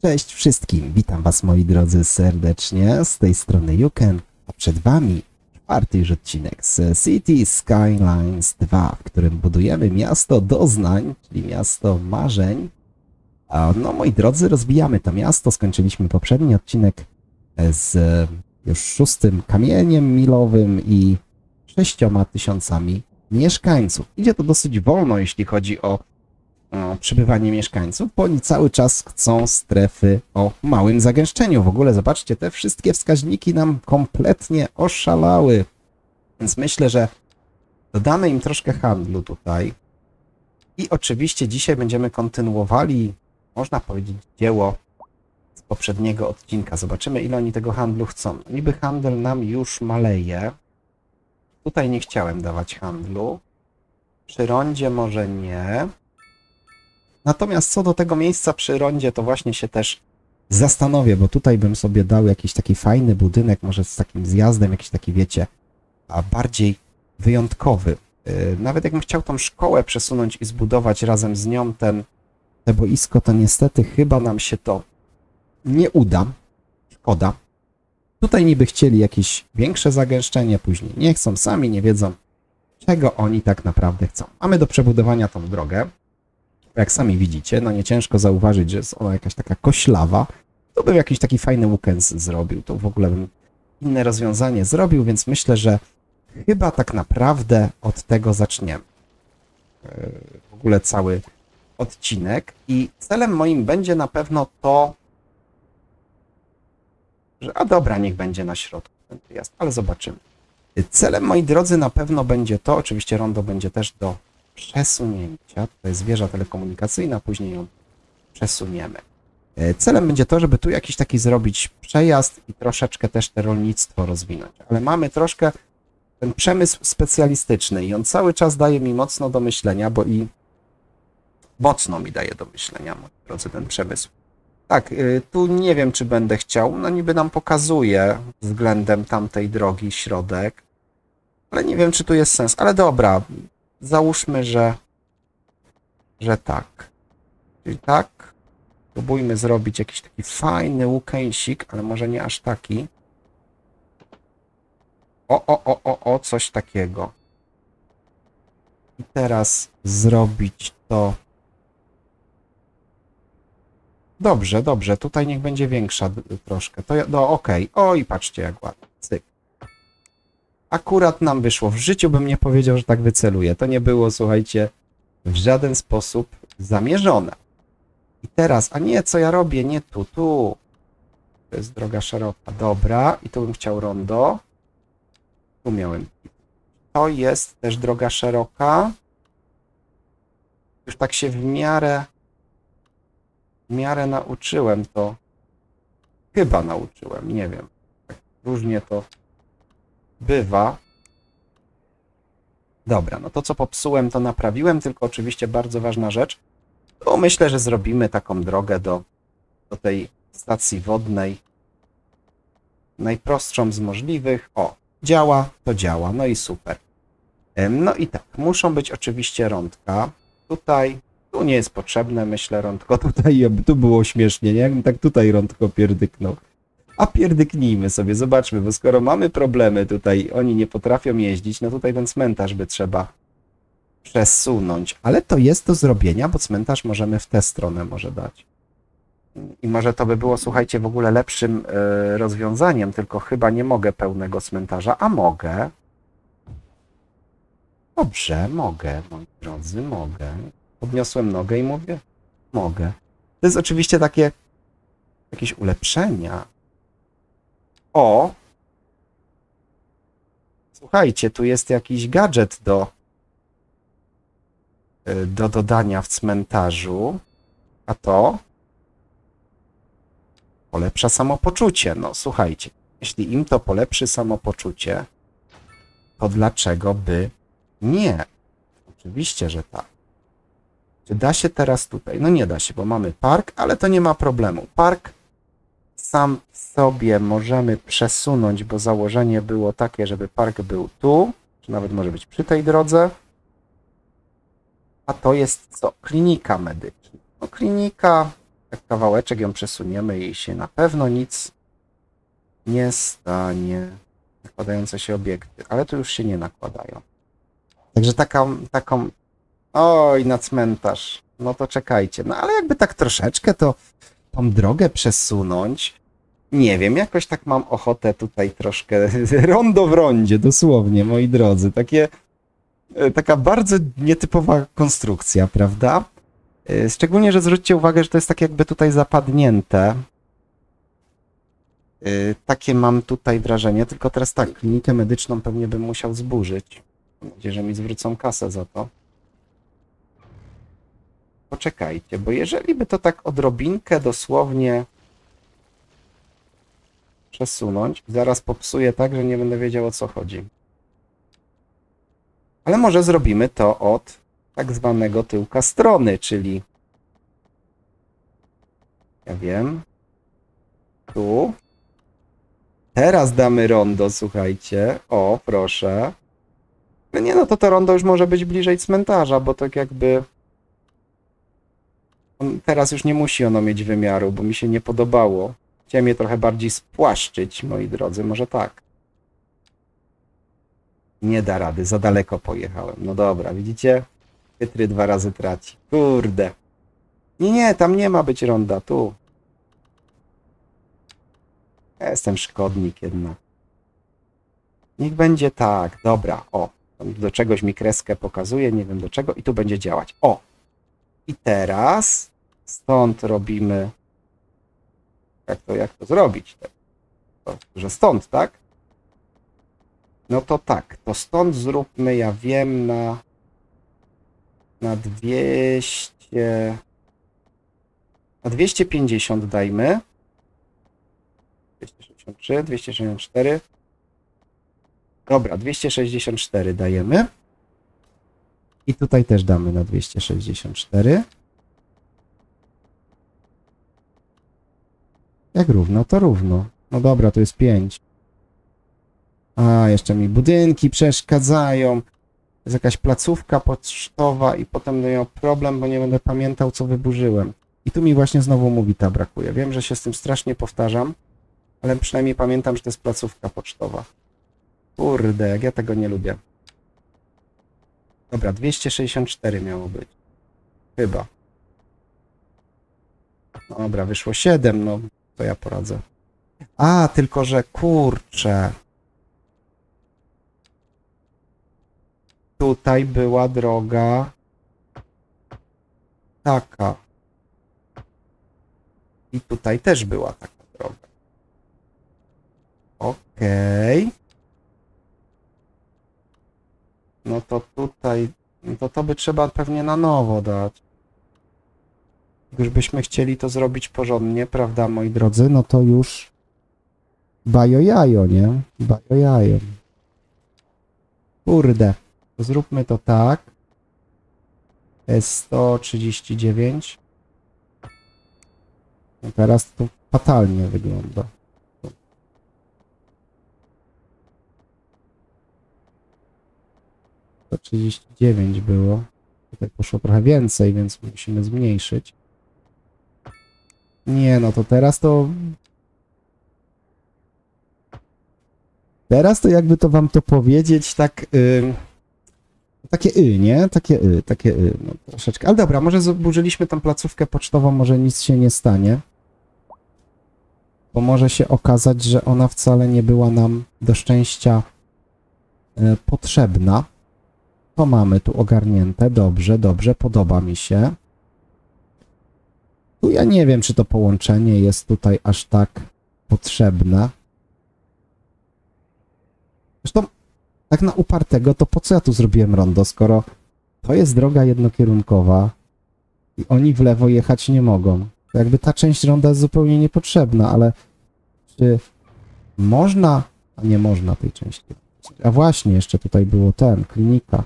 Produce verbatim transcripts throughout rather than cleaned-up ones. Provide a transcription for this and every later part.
Cześć wszystkim, witam was moi drodzy serdecznie, z tej strony Juken, a przed wami czwarty już odcinek z City Skylines dwa, w którym budujemy miasto doznań, czyli miasto marzeń. A no moi drodzy, rozwijamy to miasto, skończyliśmy poprzedni odcinek z już szóstym kamieniem milowym i sześcioma tysiącami mieszkańców. Idzie to dosyć wolno, jeśli chodzi o O, przybywanie mieszkańców, bo oni cały czas chcą strefy o małym zagęszczeniu. W ogóle zobaczcie, te wszystkie wskaźniki nam kompletnie oszalały. Więc myślę, że dodamy im troszkę handlu tutaj. I oczywiście dzisiaj będziemy kontynuowali, można powiedzieć, dzieło z poprzedniego odcinka. Zobaczymy, ile oni tego handlu chcą. Niby handel nam już maleje. Tutaj nie chciałem dawać handlu. Przy rondzie może nie. Natomiast co do tego miejsca przy rondzie, to właśnie się też zastanowię, bo tutaj bym sobie dał jakiś taki fajny budynek, może z takim zjazdem, jakiś taki, wiecie, a bardziej wyjątkowy. Nawet jakbym chciał tą szkołę przesunąć i zbudować razem z nią ten, te boisko, to niestety chyba nam się to nie uda. Szkoda. Tutaj niby chcieli jakieś większe zagęszczenie, później nie chcą, sami nie wiedzą, czego oni tak naprawdę chcą. Mamy do przebudowania tą drogę. Jak sami widzicie, no nie ciężko zauważyć, że jest ona jakaś taka koślawa. To bym jakiś taki fajny weekend zrobił. To w ogóle bym inne rozwiązanie zrobił, więc myślę, że chyba tak naprawdę od tego zaczniemy. W ogóle cały odcinek. I celem moim będzie na pewno to, że... A dobra, niech będzie na środku ten wyjazd, ale zobaczymy. Celem, moi drodzy, na pewno będzie to, oczywiście rondo będzie też do przesunięcia. To jest wieża telekomunikacyjna, później ją przesuniemy. Celem będzie to, żeby tu jakiś taki zrobić przejazd i troszeczkę też te rolnictwo rozwinąć. Ale mamy troszkę ten przemysł specjalistyczny i on cały czas daje mi mocno do myślenia, bo i mocno mi daje do myślenia, moi drodzy, ten przemysł. Tak, tu nie wiem, czy będę chciał, no niby nam pokazuje względem tamtej drogi środek, ale nie wiem, czy tu jest sens, ale dobra. Załóżmy, że, że tak. Czyli tak. Próbujmy zrobić jakiś taki fajny łukęsik, ale może nie aż taki. O, o, o, o, o, coś takiego. I teraz zrobić to. Dobrze, dobrze. Tutaj niech będzie większa troszkę. To, no okej. Okay. O, i patrzcie, jak ładnie. Cyk. Akurat nam wyszło. W życiu bym nie powiedział, że tak wyceluję. To nie było, słuchajcie, w żaden sposób zamierzone. I teraz, a nie, co ja robię? Nie tu, tu. To jest droga szeroka. Dobra. I tu bym chciał rondo. Tu miałem. To jest też droga szeroka. Już tak się w miarę, w miarę nauczyłem to. Chyba nauczyłem, nie wiem. Tak różnie to bywa. Dobra, no to co popsułem, to naprawiłem, tylko oczywiście bardzo ważna rzecz. To myślę, że zrobimy taką drogę do, do tej stacji wodnej. Najprostszą z możliwych. O, działa, to działa, no i super. No i tak, muszą być oczywiście rądka. Tutaj, tu nie jest potrzebne, myślę, rądko. Tutaj, tu było śmiesznie, nie? Jakbym tak tutaj rądko pierdyknął. A pierdyknijmy sobie, zobaczmy, bo skoro mamy problemy tutaj, oni nie potrafią jeździć, no tutaj ten cmentarz by trzeba przesunąć. Ale to jest do zrobienia, bo cmentarz możemy w tę stronę może dać. I może to by było, słuchajcie, w ogóle lepszym y, rozwiązaniem, tylko chyba nie mogę pełnego cmentarza, a mogę. Dobrze, mogę, moi drodzy, mogę. Podniosłem nogę i mówię, mogę. To jest oczywiście takie jakieś ulepszenia. O! Słuchajcie, tu jest jakiś gadżet do, do dodania w cmentarzu. A to polepsza samopoczucie. No słuchajcie, jeśli im to polepszy samopoczucie, to dlaczego by nie? Oczywiście, że tak. Czy da się teraz tutaj? No nie da się, bo mamy park, ale to nie ma problemu. Park sam w sobie możemy przesunąć, bo założenie było takie, żeby park był tu, czy nawet może być przy tej drodze. A to jest co? Klinika medyczna. No klinika Tak kawałeczek ją przesuniemy i się na pewno nic nie stanie. Nakładające się obiekty, ale tu już się nie nakładają. Także taką, taką... Oj, na cmentarz. No to czekajcie. No ale jakby tak troszeczkę to tą drogę przesunąć. Nie wiem, jakoś tak mam ochotę tutaj troszkę... Rondo w rondzie, dosłownie, moi drodzy. Takie... Taka bardzo nietypowa konstrukcja, prawda? Szczególnie, że zwróćcie uwagę, że to jest tak jakby tutaj zapadnięte. Takie mam tutaj wrażenie, tylko teraz tak, klinikę medyczną pewnie bym musiał zburzyć. Mam nadzieję, że mi zwrócą kasę za to. Poczekajcie, bo jeżeli by to tak odrobinkę dosłownie przesunąć, zaraz popsuję tak, że nie będę wiedział, o co chodzi. Ale może zrobimy to od tak zwanego tyłka strony, czyli ja wiem, tu. Teraz damy rondo, słuchajcie. O, proszę. No nie, no to to rondo już może być bliżej cmentarza, bo tak jakby... On, teraz już nie musi ono mieć wymiaru, bo mi się nie podobało. Chciałem je trochę bardziej spłaszczyć, moi drodzy, może tak. Nie da rady, za daleko pojechałem. No dobra, widzicie? Chytry dwa razy traci. Kurde. Nie, nie, tam nie ma być ronda, tu. Ja jestem szkodnik jednak. Niech będzie tak, dobra, o. Do czegoś mi kreskę pokazuje, nie wiem do czego i tu będzie działać. O! I teraz stąd robimy... Jak to, jak to zrobić? To, że stąd, tak? No to tak, to stąd zróbmy, ja wiem, na... Na dwieście... Na dwieście pięćdziesiąt dajmy. dwieście sześćdziesiąt trzy, dwieście sześćdziesiąt cztery. Dobra, dwieście sześćdziesiąt cztery dajemy. I tutaj też damy na dwieście sześćdziesiąt cztery. Jak równo, to równo. No dobra, to jest pięć. A, jeszcze mi budynki przeszkadzają. Jest jakaś placówka pocztowa i potem będę miał problem, bo nie będę pamiętał, co wyburzyłem. I tu mi właśnie znowu Movita brakuje. Wiem, że się z tym strasznie powtarzam, ale przynajmniej pamiętam, że to jest placówka pocztowa. Kurde, jak ja tego nie lubię. Dobra, dwieście sześćdziesiąt cztery miało być. Chyba. Dobra, wyszło siedem, no to ja poradzę. A, tylko że kurczę. Tutaj była droga taka. I tutaj też była taka droga. Okej. Okay. No to tutaj, no to to by trzeba pewnie na nowo dać. Już byśmy chcieli to zrobić porządnie, prawda, moi drodzy? No to już bajo jajo, nie? Bajo jajo. Kurde. Zróbmy to tak. S sto trzydzieści dziewięć. No teraz to fatalnie wygląda. sto trzydzieści dziewięć było. Tutaj poszło trochę więcej, więc musimy zmniejszyć. Nie, no to teraz to... Teraz to jakby to wam to powiedzieć tak... Yy... Takie y, nie? Takie y, takie y, no troszeczkę. Ale dobra, może zburzyliśmy tą placówkę pocztową, może nic się nie stanie. Bo może się okazać, że ona wcale nie była nam do szczęścia y, potrzebna. To mamy tu ogarnięte. Dobrze, dobrze, podoba mi się. Tu ja nie wiem, czy to połączenie jest tutaj aż tak potrzebne. Zresztą tak na upartego, to po co ja tu zrobiłem rondo, skoro to jest droga jednokierunkowa i oni w lewo jechać nie mogą. To jakby ta część ronda jest zupełnie niepotrzebna, ale czy można, a nie można tej części. A właśnie, jeszcze tutaj było ten, klinika.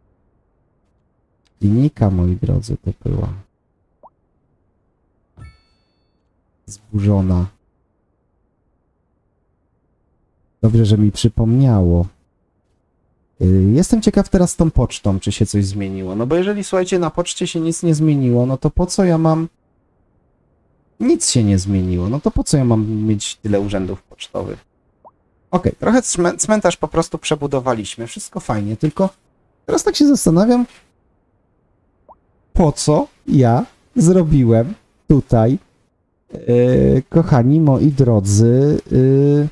Klinika, moi drodzy, to była zburzona. Dobrze, że mi przypomniało. Jestem ciekaw teraz z tą pocztą, czy się coś zmieniło. No bo jeżeli, słuchajcie, na poczcie się nic nie zmieniło, no to po co ja mam Nic się nie zmieniło. No to po co ja mam mieć tyle urzędów pocztowych? Okej, okay, trochę cmentarz po prostu przebudowaliśmy. Wszystko fajnie, tylko teraz tak się zastanawiam, po co ja zrobiłem tutaj, yy, kochani moi drodzy, yy,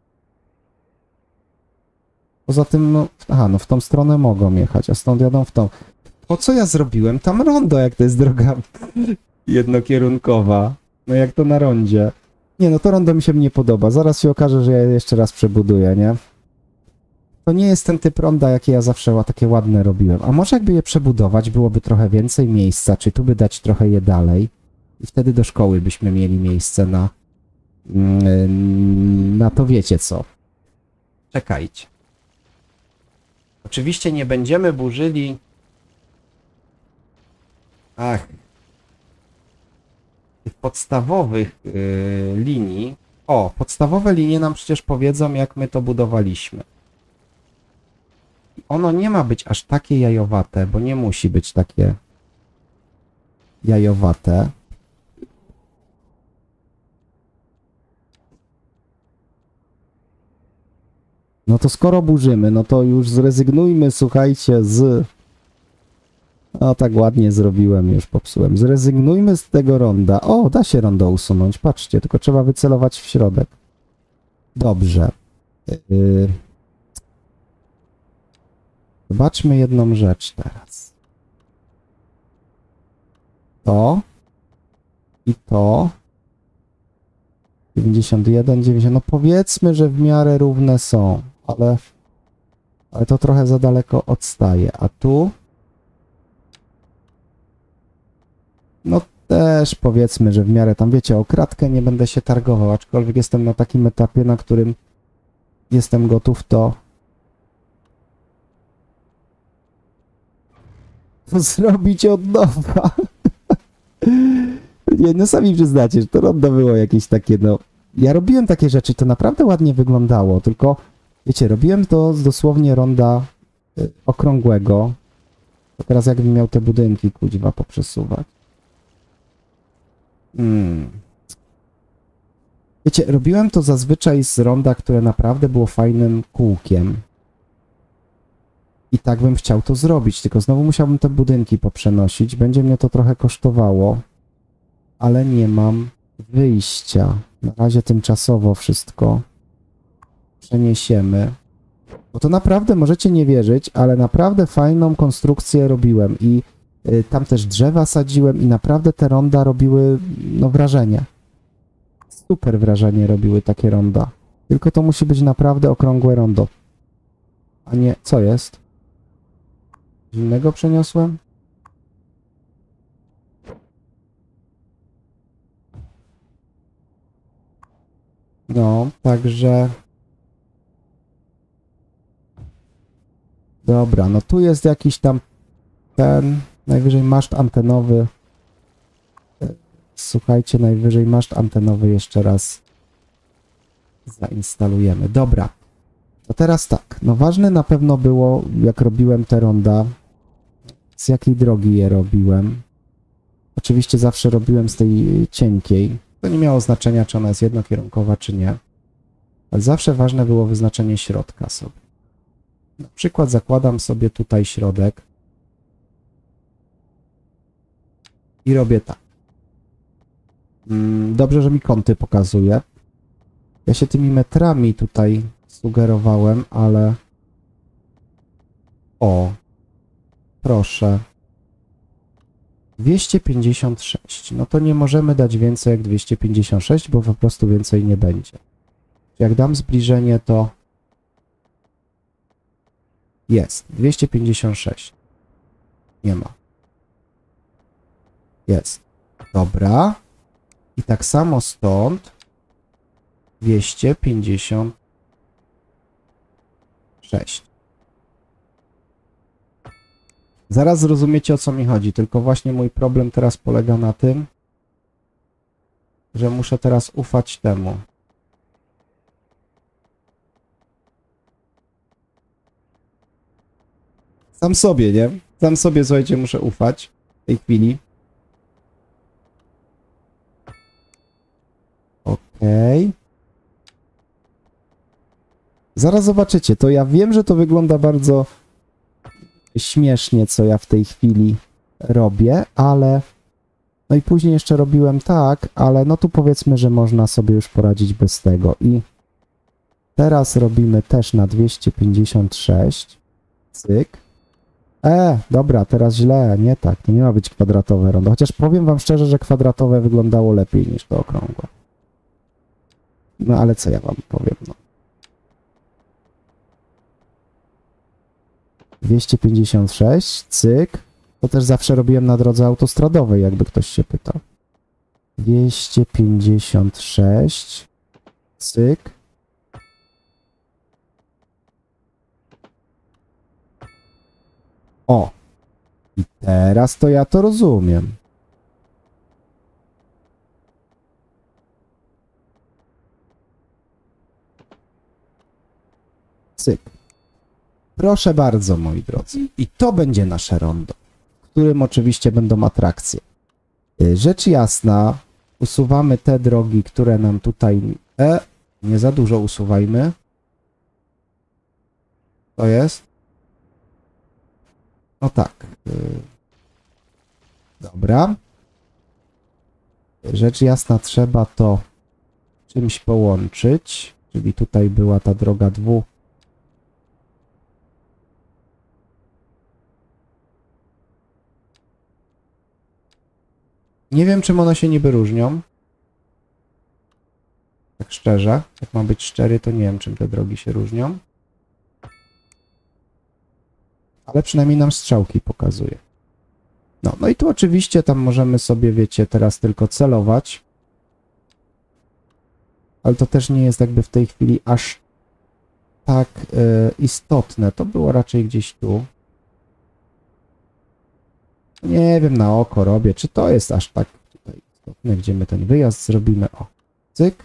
poza tym, no, aha, no w tą stronę mogą jechać, a stąd jadą w tą. Po co ja zrobiłem tam rondo, jak to jest droga jednokierunkowa? No jak to na rondzie. Nie, no to rondo mi się nie podoba. Zaraz się okaże, że ja jeszcze raz przebuduję, nie? To nie jest ten typ ronda, jakie ja zawsze takie ładne robiłem. A może jakby je przebudować, byłoby trochę więcej miejsca, czy tu by dać trochę je dalej i wtedy do szkoły byśmy mieli miejsce na na to, wiecie co. Czekajcie. Oczywiście nie będziemy burzyli... Ach... tych podstawowych yy, linii. O, podstawowe linie nam przecież powiedzą, jak my to budowaliśmy. Ono nie ma być aż takie jajowate, bo nie musi być takie jajowate. No to skoro burzymy, no to już zrezygnujmy, słuchajcie, z... O, tak ładnie zrobiłem, już popsułem. Zrezygnujmy z tego ronda. O, da się rondo usunąć, patrzcie, tylko trzeba wycelować w środek. Dobrze. Yy... Zobaczmy jedną rzecz teraz. To i to. dziewięćdziesiąt jeden, dziewięćdziesiąt. No powiedzmy, że w miarę równe są, ale, ale to trochę za daleko odstaje. A tu? No też powiedzmy, że w miarę tam, wiecie, o kratkę nie będę się targował, aczkolwiek jestem na takim etapie, na którym jestem gotów to zrobić od nowa. Nie, no sami przyznacie, że to rondo było jakieś takie, no... Ja robiłem takie rzeczy, to naprawdę ładnie wyglądało, tylko, wiecie, robiłem to z dosłownie ronda y, okrągłego. To teraz jakbym miał te budynki, kuźwa, poprzesuwać. Hmm. Wiecie, robiłem to zazwyczaj z ronda, które naprawdę było fajnym kółkiem. I tak bym chciał to zrobić, tylko znowu musiałbym te budynki poprzenosić. Będzie mnie to trochę kosztowało, ale nie mam wyjścia. Na razie tymczasowo wszystko przeniesiemy. Bo to naprawdę, możecie nie wierzyć, ale naprawdę fajną konstrukcję robiłem i y, tam też drzewa sadziłem i naprawdę te ronda robiły, no, wrażenie. Super wrażenie robiły takie ronda. Tylko to musi być naprawdę okrągłe rondo. A nie, co jest? Innego przeniosłem? No, także... Dobra, no tu jest jakiś tam ten, najwyżej maszt antenowy. Słuchajcie, najwyżej maszt antenowy jeszcze raz zainstalujemy. Dobra, to teraz tak, no ważne na pewno było, jak robiłem te ronda, z jakiej drogi je robiłem. Oczywiście zawsze robiłem z tej cienkiej. To nie miało znaczenia, czy ona jest jednokierunkowa, czy nie. Ale zawsze ważne było wyznaczenie środka sobie. Na przykład zakładam sobie tutaj środek i robię tak. Dobrze, że mi kąty pokazuje. Ja się tymi metrami tutaj sugerowałem, ale... O, proszę. dwieście pięćdziesiąt sześć. No to nie możemy dać więcej jak dwieście pięćdziesiąt sześć, bo po prostu więcej nie będzie. Jak dam zbliżenie, to jest dwieście pięćdziesiąt sześć. Nie ma. Jest. Dobra. I tak samo stąd dwieście pięćdziesiąt sześć. Zaraz zrozumiecie, o co mi chodzi, tylko właśnie mój problem teraz polega na tym, że muszę teraz ufać temu. Sam sobie, nie? Sam sobie, słuchajcie, muszę ufać w tej chwili. Okej. Okay. Zaraz zobaczycie, to ja wiem, że to wygląda bardzo śmiesznie, co ja w tej chwili robię, ale no i później jeszcze robiłem tak, ale no tu powiedzmy, że można sobie już poradzić bez tego i teraz robimy też na dwieście pięćdziesiąt sześć, cyk. E, dobra, teraz źle, nie tak, to nie ma być kwadratowe rondo, chociaż powiem wam szczerze, że kwadratowe wyglądało lepiej niż to okrągłe. No ale co ja wam powiem, no. dwieście pięćdziesiąt sześć, cyk. To też zawsze robiłem na drodze autostradowej, jakby ktoś się pytał. dwieście pięćdziesiąt sześć, cyk. O! I teraz to ja to rozumiem. Cyk. Proszę bardzo, moi drodzy. I to będzie nasze rondo, w którym oczywiście będą atrakcje. Rzecz jasna, usuwamy te drogi, które nam tutaj... E, nie za dużo usuwajmy. To jest? No tak. Dobra. Rzecz jasna, trzeba to czymś połączyć. Czyli tutaj była ta droga dwu. Nie wiem, czym one się niby różnią. Tak szczerze. Jak mam być szczery, to nie wiem, czym te drogi się różnią. Ale przynajmniej nam strzałki pokazuje. No, no i tu oczywiście tam możemy sobie, wiecie, teraz tylko celować. Ale to też nie jest jakby w tej chwili aż tak e, istotne. To było raczej gdzieś tu. Nie wiem, na oko robię, czy to jest aż tak tutaj istotne, gdzie my ten wyjazd zrobimy. O, cyk.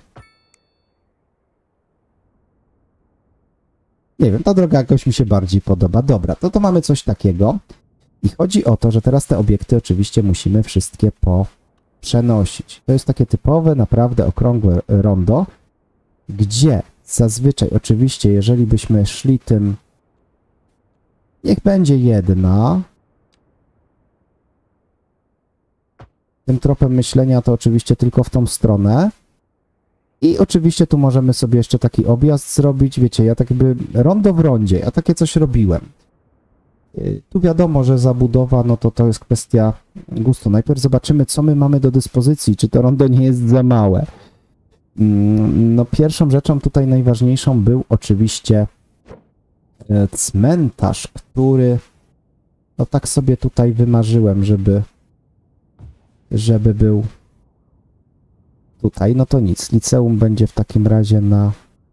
Nie wiem, ta droga jakoś mi się bardziej podoba. Dobra, to to mamy coś takiego. I chodzi o to, że teraz te obiekty oczywiście musimy wszystkie poprzenosić. To jest takie typowe, naprawdę okrągłe rondo, gdzie zazwyczaj oczywiście, jeżeli byśmy szli tym, niech będzie jedna, tym tropem myślenia, to oczywiście tylko w tą stronę. I oczywiście tu możemy sobie jeszcze taki objazd zrobić. Wiecie, ja tak jakby rondo w rondzie, ja takie coś robiłem. Tu wiadomo, że zabudowa, no to to jest kwestia gustu. Najpierw zobaczymy, co my mamy do dyspozycji, czy to rondo nie jest za małe. No pierwszą rzeczą tutaj najważniejszą był oczywiście cmentarz, który no tak sobie tutaj wymarzyłem, żeby żeby był tutaj. No to nic, liceum będzie w takim razie na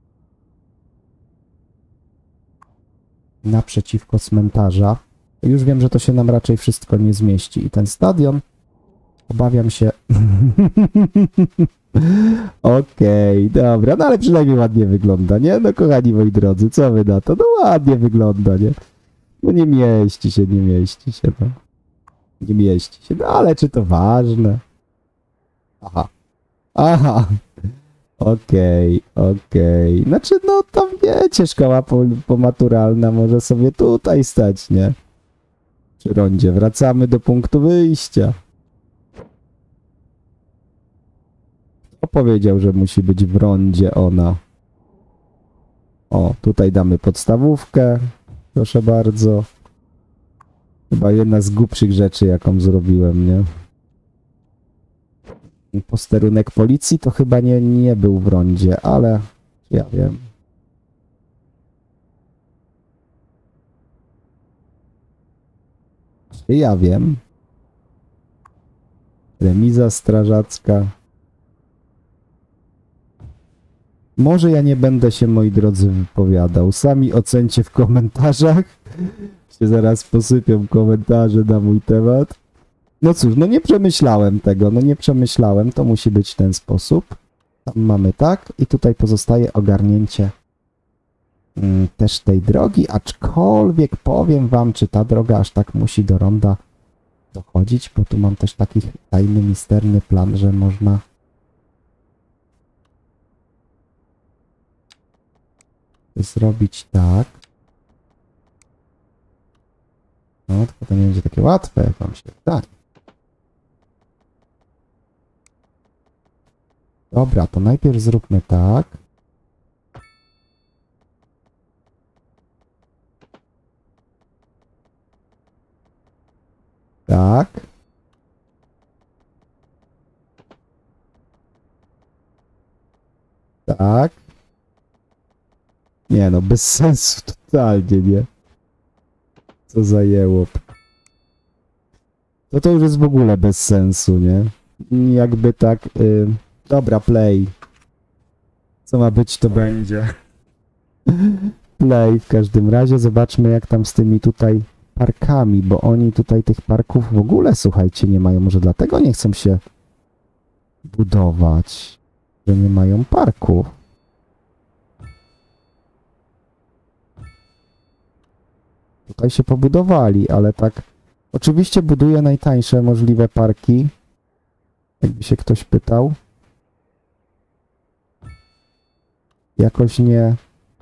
naprzeciwko cmentarza. Już wiem, że to się nam raczej wszystko nie zmieści. I ten stadion, obawiam się... Okej, okay, dobra, no ale przynajmniej ładnie wygląda, nie? No kochani moi drodzy, co wy na to? No ładnie wygląda, nie? No nie mieści się, nie mieści się, no. Nie mieści się, no ale czy to ważne? Aha. Aha. Okej, okay, okej. Okay. Znaczy, no tam wiecie, szkoła pomaturalna może sobie tutaj stać, nie? Przy rondzie. Wracamy do punktu wyjścia. Kto powiedział, że musi być w rondzie ona? O, tutaj damy podstawówkę. Proszę bardzo. Chyba jedna z głupszych rzeczy, jaką zrobiłem, nie? Posterunek policji to chyba nie, nie był w rondzie, ale ja wiem. Ja wiem. Remiza strażacka. Może ja nie będę się, moi drodzy, wypowiadał. Sami ocencie w komentarzach. Się zaraz posypią komentarze na mój temat. No cóż, no nie przemyślałem tego, no nie przemyślałem, to musi być w ten sposób. Tam mamy tak i tutaj pozostaje ogarnięcie mm, też tej drogi, aczkolwiek powiem wam, czy ta droga aż tak musi do ronda dochodzić, bo tu mam też taki tajny, misterny plan, że można zrobić tak. No, tylko to nie będzie takie łatwe, jak wam się wydaje. Dobra, to najpierw zróbmy tak. Tak. Tak. Nie no, bez sensu totalnie, nie? Co za jełop. No to już jest w ogóle bez sensu, nie? Jakby tak... Y... Dobra, play. Co ma być, to będzie. Play w każdym razie. Zobaczmy, jak tam z tymi tutaj parkami, bo oni tutaj tych parków w ogóle, słuchajcie, nie mają. Może dlatego nie chcą się budować, że nie mają parków. Tutaj się pobudowali, ale tak... Oczywiście buduję najtańsze możliwe parki. Jakby się ktoś pytał. Jakoś nie...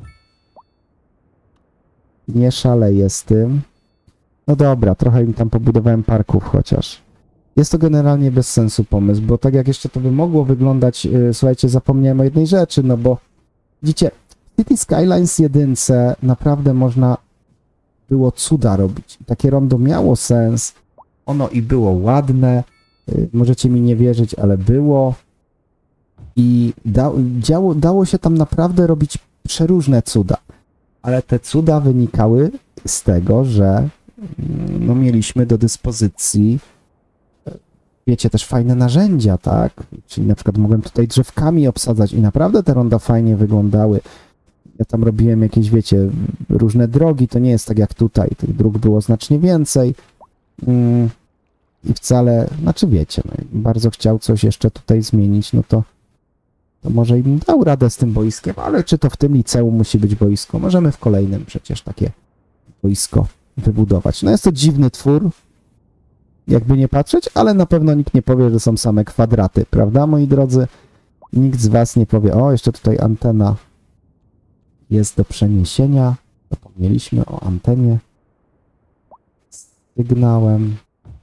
Nie szaleję z tym. No dobra, trochę im tam pobudowałem parków chociaż. Jest to generalnie bez sensu pomysł, bo tak jak jeszcze to by mogło wyglądać... Yy, słuchajcie, zapomniałem o jednej rzeczy, no bo... Widzicie, w City Skylines jedynce naprawdę można było cuda robić. Takie rondo miało sens. Ono i było ładne. Yy, możecie mi nie wierzyć, ale było. I da, działo, dało się tam naprawdę robić przeróżne cuda. Ale te cuda wynikały z tego, że no, mieliśmy do dyspozycji, wiecie, też fajne narzędzia, tak? Czyli na przykład mogłem tutaj drzewkami obsadzać i naprawdę te ronda fajnie wyglądały. Ja tam robiłem jakieś, wiecie, różne drogi, to nie jest tak jak tutaj. Tych dróg było znacznie więcej. Mm, I wcale, znaczy wiecie, no, bardzo chciał coś jeszcze tutaj zmienić, no to to może im dał radę z tym boiskiem, ale czy to w tym liceum musi być boisko? Możemy w kolejnym przecież takie boisko wybudować. No jest to dziwny twór, jakby nie patrzeć, ale na pewno nikt nie powie, że są same kwadraty, prawda, moi drodzy? Nikt z was nie powie, o, jeszcze tutaj antena jest do przeniesienia. Zapomnieliśmy o antenie z sygnałem.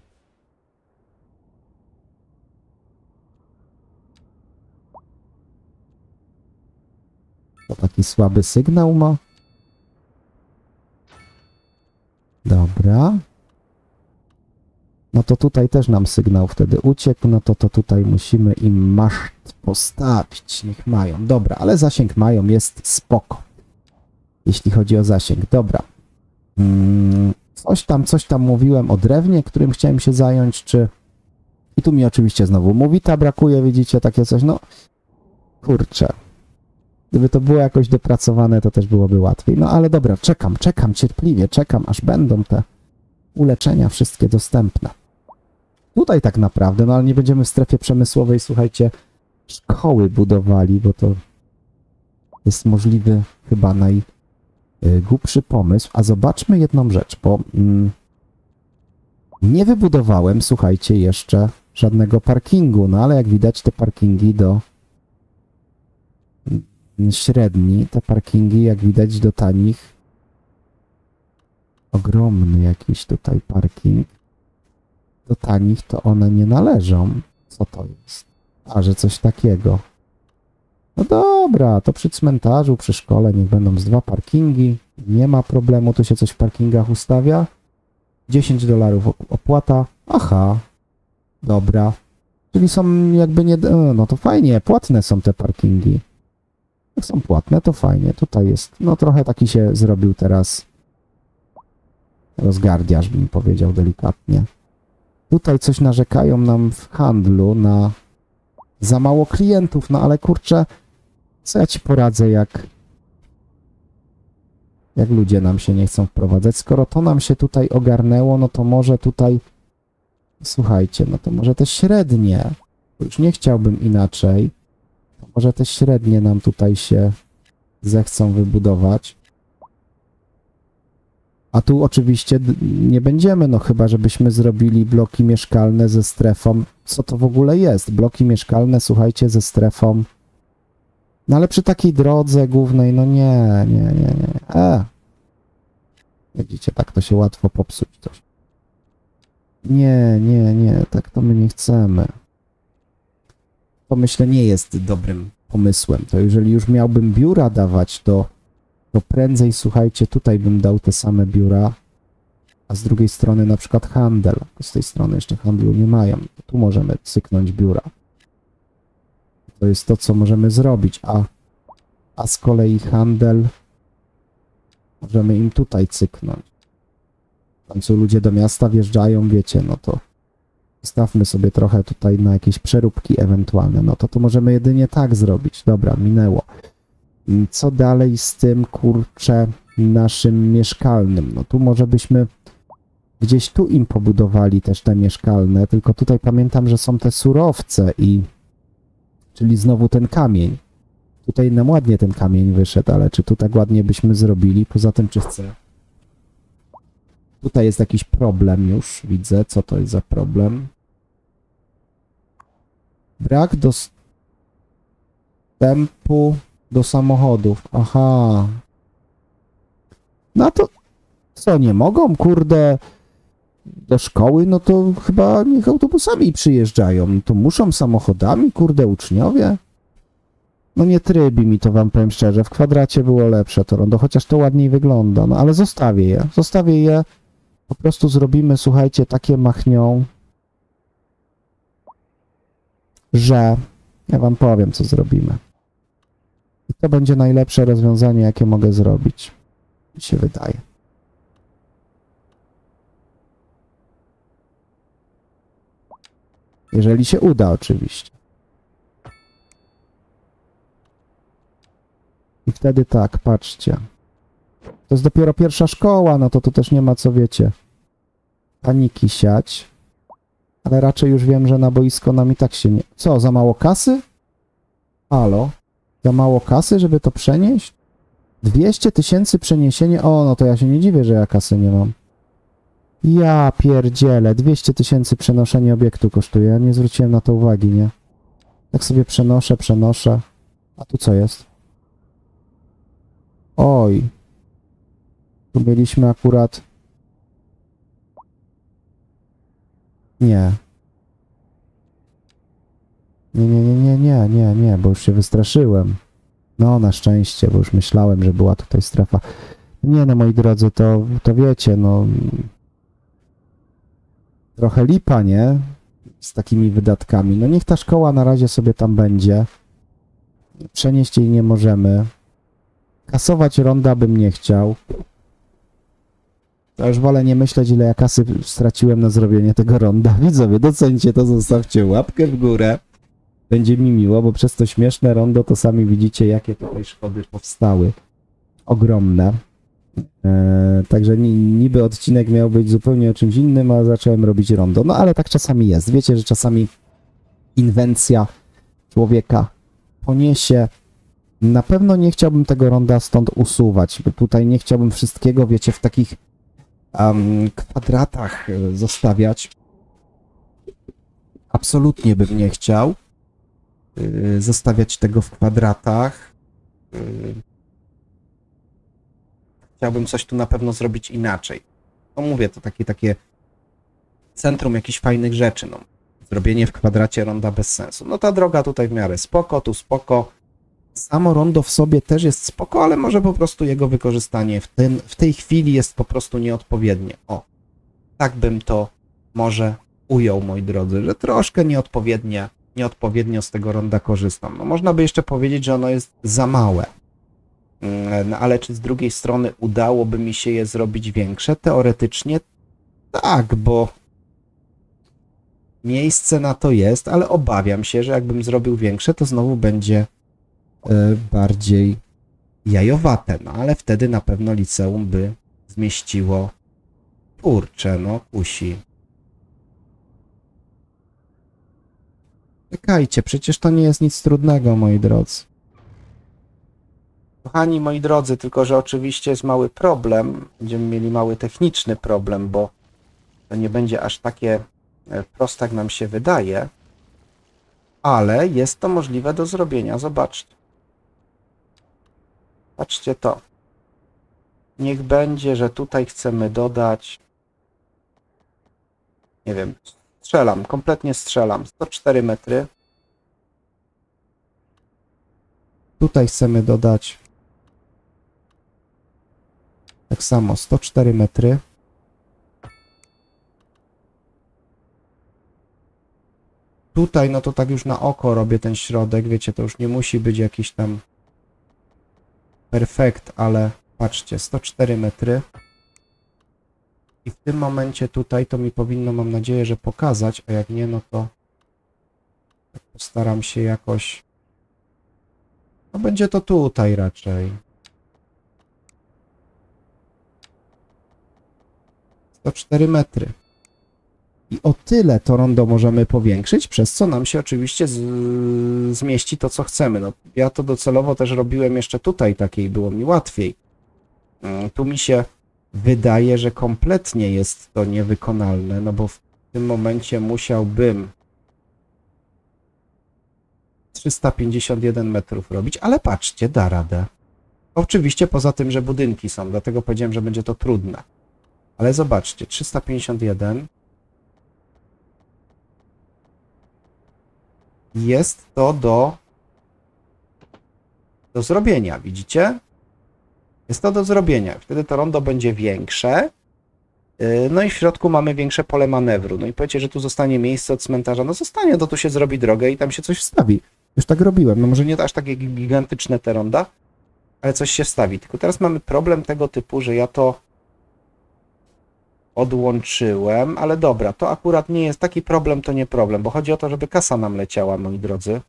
To taki słaby sygnał ma. Dobra. No to tutaj też nam sygnał wtedy uciekł, no to to tutaj musimy im maszt postawić. Niech mają. Dobra, ale zasięg mają, jest spoko. Jeśli chodzi o zasięg. Dobra. Hmm, coś tam, coś tam mówiłem o drewnie, którym chciałem się zająć, czy... I tu mi oczywiście znowu mówita brakuje, widzicie, takie coś, no... Kurczę. Gdyby to było jakoś dopracowane, to też byłoby łatwiej. No ale dobra, czekam, czekam cierpliwie, czekam, aż będą te uleczenia wszystkie dostępne. Tutaj tak naprawdę, no ale nie będziemy w strefie przemysłowej, słuchajcie, szkoły budowali, bo to jest możliwy chyba najgłupszy pomysł. A zobaczmy jedną rzecz, bo mm, nie wybudowałem, słuchajcie, jeszcze żadnego parkingu, no ale jak widać te parkingi do średni, te parkingi, jak widać, do tanich. Ogromny jakiś tutaj parking. Do tanich to one nie należą. Co to jest? A, że coś takiego. No dobra, to przy cmentarzu, przy szkole niech będą z dwa parkingi. Nie ma problemu, tu się coś w parkingach ustawia. dziesięć dolarów opłata. Aha. Dobra. Czyli są jakby nie... No to fajnie, płatne są te parkingi. Jak są płatne, to fajnie. Tutaj jest, no trochę taki się zrobił teraz rozgardiarz, bym powiedział delikatnie. Tutaj coś narzekają nam w handlu na za mało klientów, no ale kurczę, co ja ci poradzę, jak jak ludzie nam się nie chcą wprowadzać. Skoro to nam się tutaj ogarnęło, no to może tutaj, słuchajcie, no to może te średnie, już nie chciałbym inaczej, to może te średnie nam tutaj się zechcą wybudować. A tu oczywiście nie będziemy, no chyba żebyśmy zrobili bloki mieszkalne ze strefą. Co to w ogóle jest? Bloki mieszkalne, słuchajcie, ze strefą No ale przy takiej drodze głównej, no nie, nie, nie, nie. E. Widzicie, tak to się łatwo popsuć coś. Nie, nie, nie, tak to my nie chcemy. To myślę nie jest dobrym pomysłem. To jeżeli już miałbym biura dawać, to, to prędzej, słuchajcie, tutaj bym dał te same biura, a z drugiej strony na przykład handel. Z tej strony jeszcze handlu nie mają. Tu możemy cyknąć biura. To jest to, co możemy zrobić, a, a z kolei handel możemy im tutaj cyknąć. W końcu ludzie do miasta wjeżdżają, wiecie, no to zostawmy sobie trochę tutaj na jakieś przeróbki ewentualne. No to to możemy jedynie tak zrobić. Dobra, minęło. Co dalej z tym, kurczę, naszym mieszkalnym? No tu może byśmy gdzieś tu im pobudowali też te mieszkalne, tylko tutaj pamiętam, że są te surowce i czyli znowu ten kamień. Tutaj nam ładnie ten kamień wyszedł, ale czy tu tak ładnie byśmy zrobili? Poza tym, czy chcę? Tutaj jest jakiś problem już, widzę. Co to jest za problem? Brak dostępu do samochodów. Aha. No to co, nie mogą, kurde, do szkoły? No to chyba niech autobusami przyjeżdżają. No to muszą samochodami, kurde, uczniowie? No nie trybi mi to, wam powiem szczerze. W kwadracie było lepsze to rondo, chociaż to ładniej wygląda. No ale zostawię je. Zostawię je. Po prostu zrobimy, słuchajcie, takie machnią, że ja wam powiem, co zrobimy. I to będzie najlepsze rozwiązanie, jakie mogę zrobić. Mi się wydaje. Jeżeli się uda, oczywiście. I wtedy tak, patrzcie. To jest dopiero pierwsza szkoła, no to tu też nie ma co, wiecie, paniki siać. Ale raczej już wiem, że na boisko nam i tak się nie... Co, za mało kasy? Halo? Za mało kasy, żeby to przenieść? dwieście tysięcy przeniesienie? O, no to ja się nie dziwię, że ja kasy nie mam. Ja pierdzielę, dwieście tysięcy przenoszenie obiektu kosztuje. Ja nie zwróciłem na to uwagi, nie? Tak sobie przenoszę, przenoszę. A tu co jest? Oj. Tu mieliśmy akurat... Nie. Nie, nie, nie, nie, nie, nie, nie, bo już się wystraszyłem. No, na szczęście, bo już myślałem, że była tutaj strefa. Nie no, moi drodzy, to, to wiecie, no... Trochę lipa, nie? Z takimi wydatkami. No niech ta szkoła na razie sobie tam będzie. Przenieść jej nie możemy. Kasować ronda bym nie chciał. To już wolę nie myśleć, ile ja kasy straciłem na zrobienie tego ronda. Widzowie, docencie to, zostawcie łapkę w górę. Będzie mi miło, bo przez to śmieszne rondo to sami widzicie, jakie tutaj szkody powstały. Ogromne. Eee, także niby odcinek miał być zupełnie o czymś innym, a zacząłem robić rondo. No ale tak czasami jest. Wiecie, że czasami inwencja człowieka poniesie. Na pewno nie chciałbym tego ronda stąd usuwać, bo tutaj nie chciałbym wszystkiego, wiecie, w takich um, kwadratach zostawiać. Absolutnie bym nie chciał yy, zostawiać tego w kwadratach. Yy. Chciałbym coś tu na pewno zrobić inaczej. No mówię, to takie, takie centrum jakichś fajnych rzeczy, no. Zrobienie w kwadracie ronda bez sensu. No ta droga tutaj w miarę spoko, tu spoko. Samo rondo w sobie też jest spoko, ale może po prostu jego wykorzystanie w, tym, w tej chwili jest po prostu nieodpowiednie. O, tak bym to może ujął, moi drodzy, że troszkę nieodpowiednie, nieodpowiednio z tego ronda korzystam. No można by jeszcze powiedzieć, że ono jest za małe. No ale czy z drugiej strony udałoby mi się je zrobić większe? Teoretycznie tak, bo miejsce na to jest, ale obawiam się, że jakbym zrobił większe, to znowu będzie bardziej jajowate, no ale wtedy na pewno liceum by zmieściło, kurczę, no kusi. Czekajcie, przecież to nie jest nic trudnego, moi drodzy. Kochani moi drodzy, tylko że oczywiście jest mały problem, będziemy mieli mały techniczny problem, bo to nie będzie aż takie proste, jak nam się wydaje, ale jest to możliwe do zrobienia, zobaczcie. Patrzcie to. Niech będzie, że tutaj chcemy dodać, nie wiem, strzelam, kompletnie strzelam, sto cztery metry. Tutaj chcemy dodać tak samo sto cztery metry. Tutaj, no to tak już na oko robię ten środek, wiecie, to już nie musi być jakiś tam perfekt, ale patrzcie, sto cztery metry. I w tym momencie tutaj to mi powinno, mam nadzieję, że pokazać, a jak nie, no to postaram się jakoś, no będzie to tutaj raczej. sto cztery metry. I o tyle to rondo możemy powiększyć, przez co nam się oczywiście z, zmieści to, co chcemy. No, ja to docelowo też robiłem jeszcze tutaj takiej, było mi łatwiej. Tu mi się wydaje, że kompletnie jest to niewykonalne, no bo w tym momencie musiałbym trzysta pięćdziesiąt jeden metrów robić, ale patrzcie, da radę. Oczywiście poza tym, że budynki są, dlatego powiedziałem, że będzie to trudne. Ale zobaczcie, trzysta pięćdziesiąt jeden. Jest to do, do zrobienia, widzicie? Jest to do zrobienia. Wtedy to rondo będzie większe. No i w środku mamy większe pole manewru. No i powiecie, że tu zostanie miejsce od cmentarza. No zostanie, to tu się zrobi drogę i tam się coś wstawi. Już tak robiłem. No może nie aż takie gigantyczne te ronda, ale coś się wstawi. Tylko teraz mamy problem tego typu, że ja to odłączyłem, ale dobra, to akurat nie jest taki problem, to nie problem, bo chodzi o to, żeby kasa nam leciała, moi drodzy.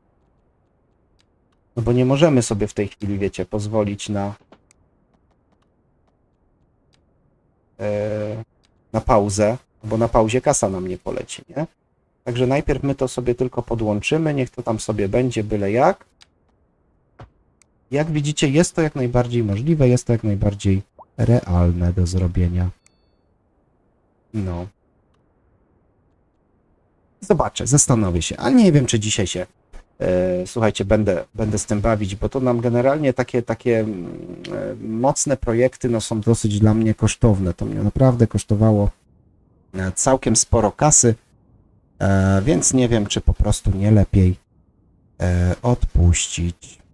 No bo nie możemy sobie w tej chwili, wiecie, pozwolić na e, na pauzę, bo na pauzie kasa nam nie poleci, nie? Także najpierw my to sobie tylko podłączymy, niech to tam sobie będzie byle jak. Jak widzicie, jest to jak najbardziej możliwe, jest to jak najbardziej realne do zrobienia. No. Zobaczę, zastanowię się, ale nie wiem, czy dzisiaj się, e, słuchajcie, będę, będę z tym bawić, bo to nam generalnie takie, takie e, mocne projekty, no, są dosyć dla mnie kosztowne. To mnie naprawdę kosztowało e, całkiem sporo kasy, e, więc nie wiem, czy po prostu nie lepiej e, odpuścić.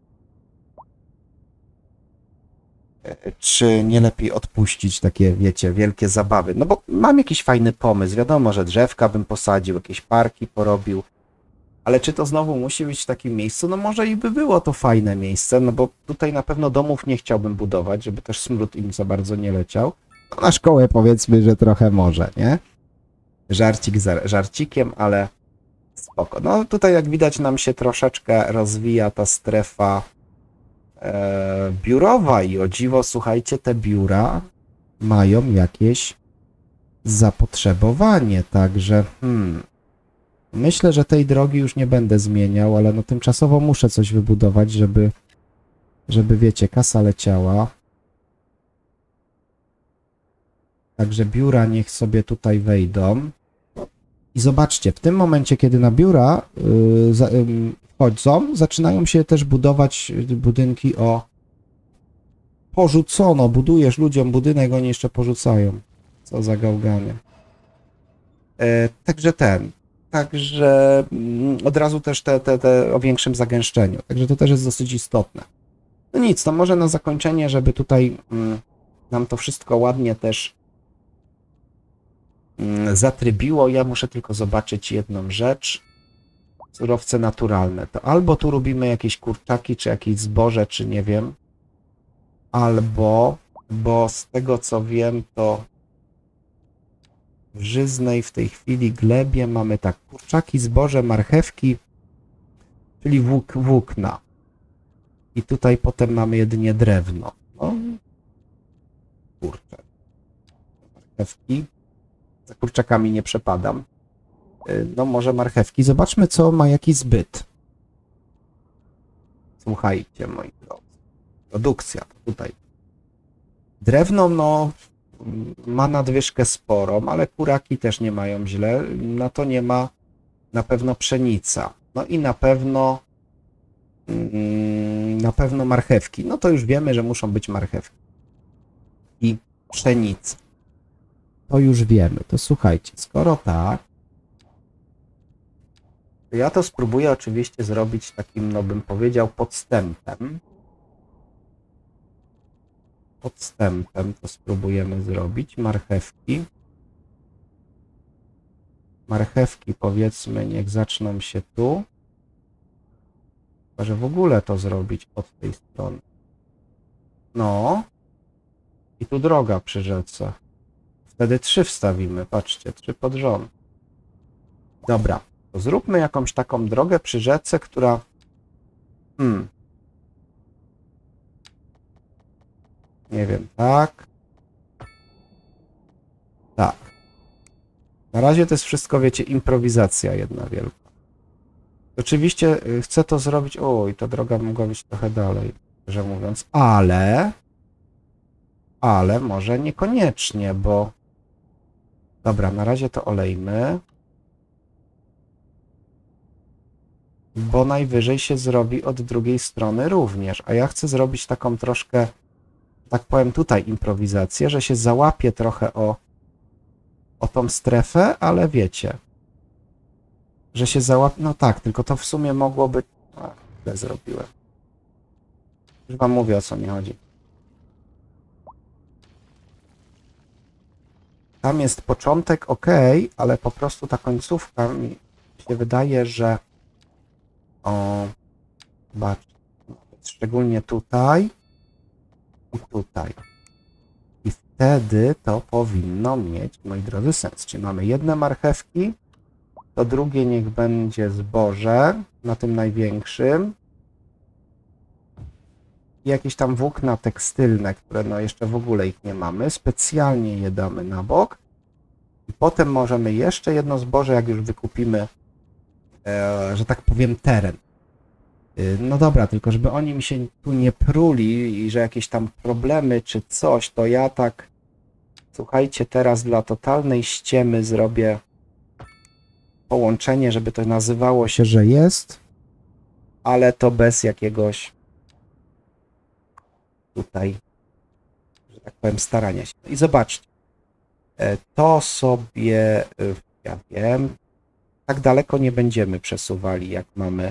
Czy nie lepiej odpuścić takie, wiecie, wielkie zabawy? No bo mam jakiś fajny pomysł. Wiadomo, że drzewka bym posadził, jakieś parki porobił, ale czy to znowu musi być w takim miejscu? No może i by było to fajne miejsce, no bo tutaj na pewno domów nie chciałbym budować, żeby też smród im za bardzo nie leciał. No na szkołę powiedzmy, że trochę może, nie? Żarcik za żarcikiem, ale spoko. No tutaj jak widać nam się troszeczkę rozwija ta strefa E, biurowa i o dziwo, słuchajcie, te biura mają jakieś zapotrzebowanie, także hmm, myślę, że tej drogi już nie będę zmieniał, ale no tymczasowo muszę coś wybudować, żeby, żeby wiecie, kasa leciała. Także biura niech sobie tutaj wejdą. I zobaczcie, w tym momencie, kiedy na biura yy, za, yy, wchodzą, zaczynają się też budować budynki o porzucono. Budujesz ludziom budynek, oni jeszcze porzucają. Co za gałganie. E, także ten. Także mm, od razu też te, te, te o większym zagęszczeniu. Także to też jest dosyć istotne. No nic, to może na zakończenie, żeby tutaj mm, nam to wszystko ładnie też mm, zatrybiło. Ja muszę tylko zobaczyć jedną rzecz. Surowce naturalne. To albo tu robimy jakieś kurczaki, czy jakieś zboże, czy nie wiem. Albo, bo z tego co wiem, to w żyznej w tej chwili glebie mamy tak, kurczaki, zboże, marchewki, czyli włók, włókna. I tutaj potem mamy jedynie drewno. No. Kurczę. Marchewki. Za kurczakami nie przepadam. No może marchewki. Zobaczmy, co ma jaki zbyt. Słuchajcie, moi drodzy. Produkcja to tutaj. Drewno, no, ma nadwyżkę sporą, ale kuraki też nie mają źle. Na to nie ma na pewno pszenica. No i na pewno mm, Na pewno marchewki. No to już wiemy, że muszą być marchewki. I pszenica. To już wiemy. To słuchajcie, skoro tak, to ja to spróbuję oczywiście zrobić takim, no bym powiedział, podstępem. Podstępem to spróbujemy zrobić. Marchewki. Marchewki, powiedzmy, niech zaczną się tu. Może w ogóle to zrobić od tej strony. No. I tu droga przy rzece. Wtedy trzy wstawimy. Patrzcie, trzy pod rząd. Dobra. To zróbmy jakąś taką drogę przy rzece, która... Hmm. Nie wiem, tak. Tak. Na razie to jest wszystko, wiecie, improwizacja jedna wielka. Oczywiście chcę to zrobić... Oj, ta droga mogła być trochę dalej, szczerze mówiąc. Ale... Ale może niekoniecznie, bo... Dobra, na razie to olejmy. Bo najwyżej się zrobi od drugiej strony również. A ja chcę zrobić taką troszkę, tak powiem tutaj, improwizację, że się załapie trochę o, o tą strefę, ale wiecie, że się załapie... No tak, tylko to w sumie mogłoby... A, źle zrobiłem. Już wam mówię, o co mi chodzi. Tam jest początek ok, ale po prostu ta końcówka mi się wydaje, że o, zobaczcie, szczególnie tutaj i tutaj. I wtedy to powinno mieć, moi drodzy, sens. Czyli mamy jedne marchewki, to drugie niech będzie zboże na tym największym. I jakieś tam włókna tekstylne, które no jeszcze w ogóle ich nie mamy. Specjalnie je damy na bok. I potem możemy jeszcze jedno zboże, jak już wykupimy, e, że tak powiem, teren. E, no dobra, tylko żeby oni mi się tu nie pruli i że jakieś tam problemy czy coś, to ja tak, słuchajcie, teraz dla totalnej ściemy zrobię połączenie, żeby to nazywało się, że jest, ale to bez jakiegoś tutaj, że tak powiem, starania się. I zobaczcie, to sobie, ja wiem, tak daleko nie będziemy przesuwali, jak mamy.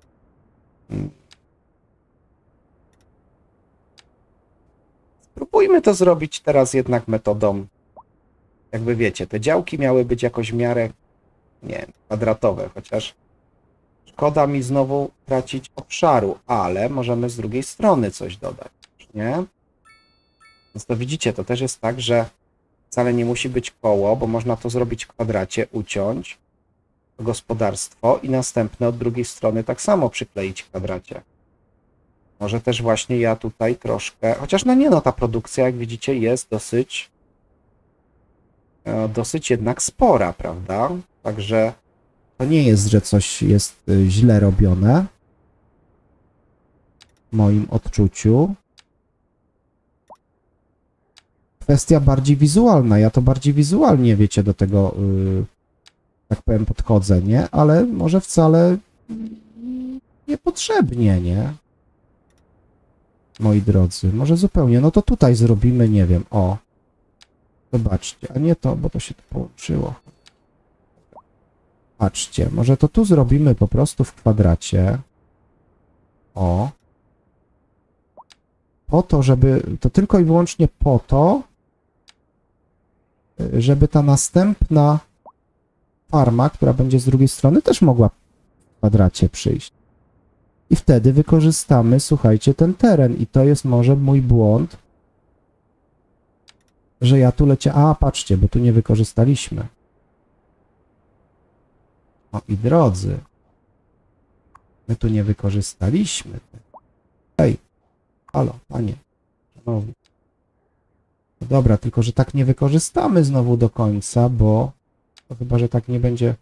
Spróbujmy to zrobić teraz jednak metodą, jakby wiecie, te działki miały być jakoś w miarę, nie wiem, kwadratowe, chociaż szkoda mi znowu tracić obszaru, ale możemy z drugiej strony coś dodać, nie? Więc to widzicie, to też jest tak, że wcale nie musi być koło, bo można to zrobić w kwadracie, uciąć to gospodarstwo i następne od drugiej strony tak samo przykleić w kwadracie. Może też właśnie ja tutaj troszkę, chociaż no nie no, ta produkcja, jak widzicie, jest dosyć dosyć jednak spora, prawda? Także to nie jest, że coś jest źle robione w moim odczuciu. Kwestia bardziej wizualna. Ja to bardziej wizualnie, wiecie, do tego, yy, tak powiem, podchodzę, nie? Ale może wcale niepotrzebnie, nie? Moi drodzy, może zupełnie. No to tutaj zrobimy, nie wiem, o. Zobaczcie, a nie to, bo to się tu połączyło. Patrzcie, może to tu zrobimy po prostu w kwadracie. O. Po to, żeby, to tylko i wyłącznie po to, żeby ta następna farma, która będzie z drugiej strony, też mogła w kwadracie przyjść. I wtedy wykorzystamy, słuchajcie, ten teren. I to jest może mój błąd, że ja tu lecię... A, patrzcie, bo tu nie wykorzystaliśmy. O i drodzy, my tu nie wykorzystaliśmy. Ej, halo, panie. Szanowni. No dobra, tylko że tak nie wykorzystamy znowu do końca, bo to chyba, że tak nie będzie...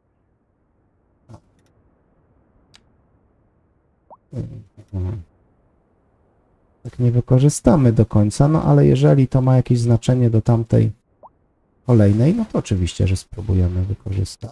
Tak nie wykorzystamy do końca, no ale jeżeli to ma jakieś znaczenie do tamtej kolejnej, no to oczywiście, że spróbujemy wykorzystać.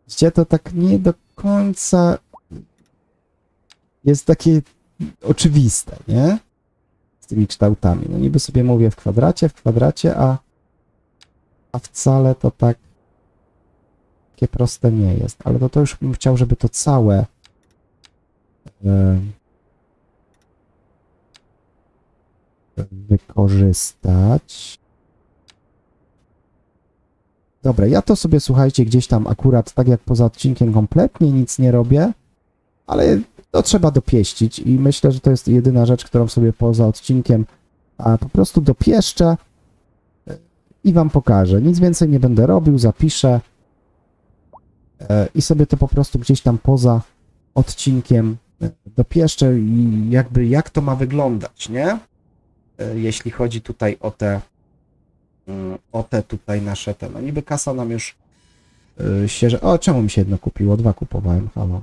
Gdzie to tak nie do końca jest takie oczywiste, nie? Z tymi kształtami. No niby sobie mówię w kwadracie, w kwadracie, a, a wcale to tak takie proste nie jest. Ale to, to już bym chciał, żeby to całe e, wykorzystać. Dobra, ja to sobie, słuchajcie, gdzieś tam akurat, tak jak poza odcinkiem, kompletnie nic nie robię, ale to trzeba dopieścić i myślę, że to jest jedyna rzecz, którą sobie poza odcinkiem a po prostu dopieszczę i wam pokażę. Nic więcej nie będę robił, zapiszę i sobie to po prostu gdzieś tam poza odcinkiem dopieszczę i jakby jak to ma wyglądać, nie? Jeśli chodzi tutaj o te o te tutaj nasze te, no niby kasa nam już yy, się, że... O, czemu mi się jedno kupiło? Dwa kupowałem, halo.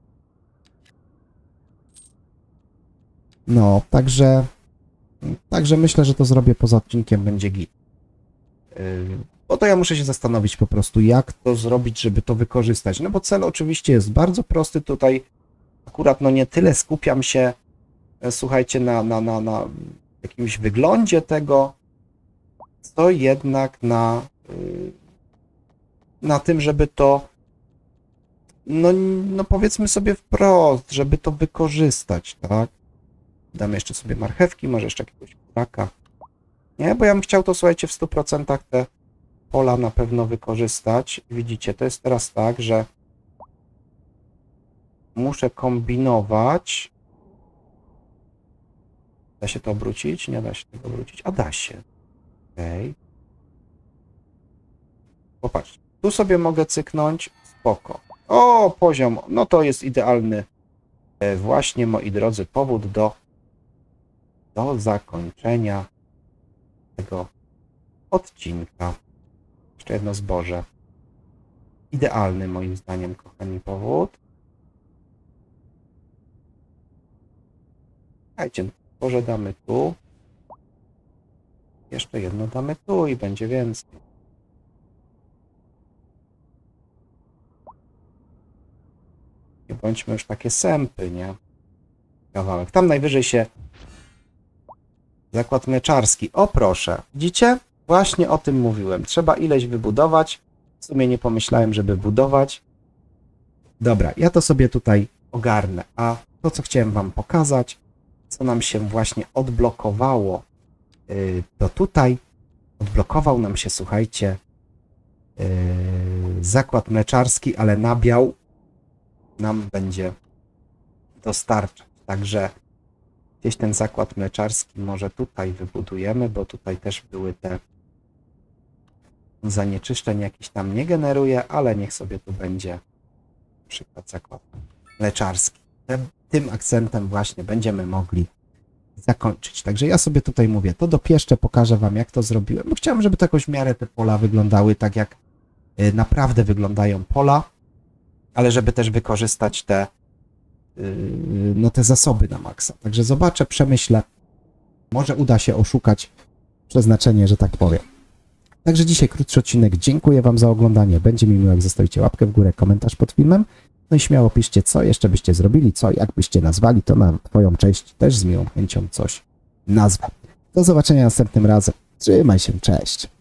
No, także także myślę, że to zrobię poza odcinkiem, będzie git. Yy, bo to ja muszę się zastanowić po prostu, jak to zrobić, żeby to wykorzystać. No bo cel oczywiście jest bardzo prosty tutaj. Akurat no nie tyle skupiam się, słuchajcie, na, na, na, na jakimś wyglądzie tego, to jednak na, na tym, żeby to, no, no powiedzmy sobie wprost, żeby to wykorzystać, tak? Damy jeszcze sobie marchewki, może jeszcze jakiegoś buraka. Nie, bo ja bym chciał to, słuchajcie, w stu procentach te pola na pewno wykorzystać. Widzicie, to jest teraz tak, że muszę kombinować. Da się to obrócić? Nie da się tego obrócić. A da się. Okej. Okay. Popatrz, tu sobie mogę cyknąć, spoko. O, poziom, no to jest idealny właśnie, moi drodzy, powód do, do zakończenia tego odcinka. Jeszcze jedno zboże. Idealny moim zdaniem, kochani, powód. Słuchajcie, zboże damy tu. Jeszcze jedno damy tu i będzie więcej. Nie bądźmy już takie sępy, nie? Kawałek. Tam najwyżej się zakład mleczarski. O proszę, widzicie? Właśnie o tym mówiłem. Trzeba ileś wybudować. W sumie nie pomyślałem, żeby budować. Dobra, ja to sobie tutaj ogarnę. A to, co chciałem wam pokazać, co nam się właśnie odblokowało, to tutaj odblokował nam się, słuchajcie, zakład mleczarski, ale nabiał nam będzie dostarczać. Także gdzieś ten zakład mleczarski może tutaj wybudujemy, bo tutaj też były te zanieczyszczeń, jakiś tam nie generuje, ale niech sobie tu będzie na przykład zakład mleczarski. Tym akcentem właśnie będziemy mogli zakończyć. Także ja sobie tutaj mówię, to dopieszczę, pokażę wam, jak to zrobiłem, bo chciałem, żeby to jakoś w miarę te pola wyglądały tak, jak naprawdę wyglądają pola, ale żeby też wykorzystać te, no te zasoby na maksa. Także zobaczę, przemyślę, może uda się oszukać przeznaczenie, że tak powiem. Także dzisiaj krótszy odcinek. Dziękuję wam za oglądanie. Będzie mi miło, jak zostawicie łapkę w górę, komentarz pod filmem. No i śmiało piszcie, co jeszcze byście zrobili, co, jak byście nazwali, to na twoją cześć też z miłą chęcią coś nazwę. Do zobaczenia następnym razem. Trzymaj się, cześć.